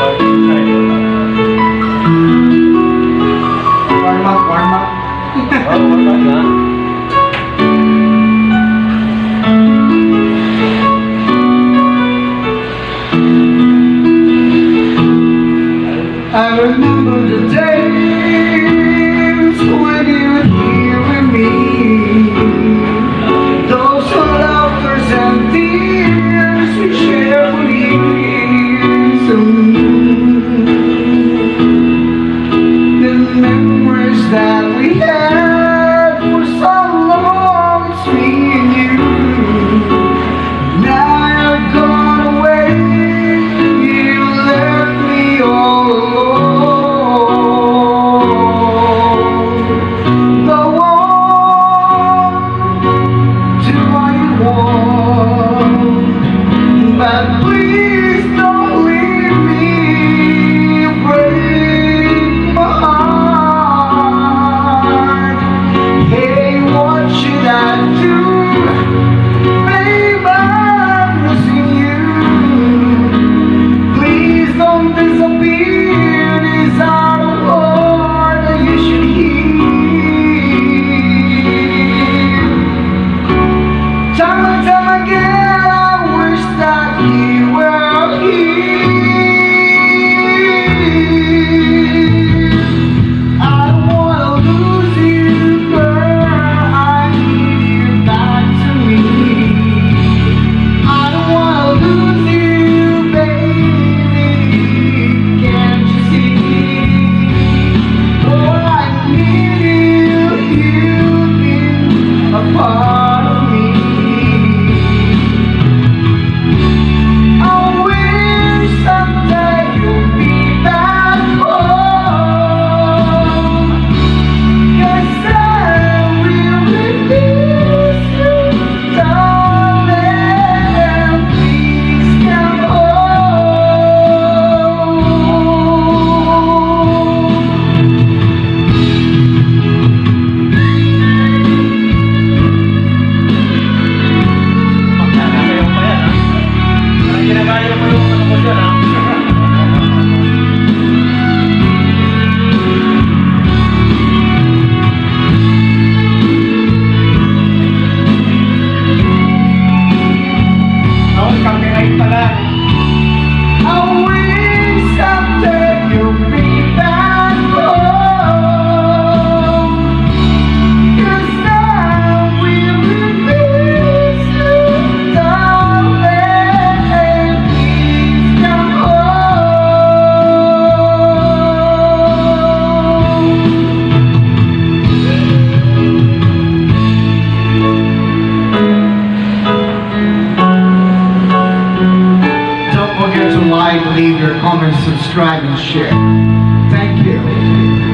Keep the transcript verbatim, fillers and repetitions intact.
Warm up, warm up. Oh, warm up na. I remember the days when you were here with me. Those were laughters and tears we shared for years. The memories that we had for so long, it's me and you. Now you're gone away, you left me all alone. Go on, do what you want, but please don't leave me, break my heart. Hey, what should I do? Babe, I'm losing you. Please don't disappear. These are the words that you should hear. Time and time again, I wish that you were here. I don't wanna lose you, girl. I need you back to me. I don't wanna lose you, baby. Can't you see? Oh, I need you. You've been a part of me. I wish someday you'll be back home. Yes, I really miss you, darling. Please come home. Magkakasayaw pa yan, ha? Parang ginagaya mo yung ano ko dyan, ha? Oh, copyright pala. I wish someday you'll be back home. 'Cause I really miss you, darling. Please come home. Don't forget to like, leave your comments, subscribe, and share. Thank you.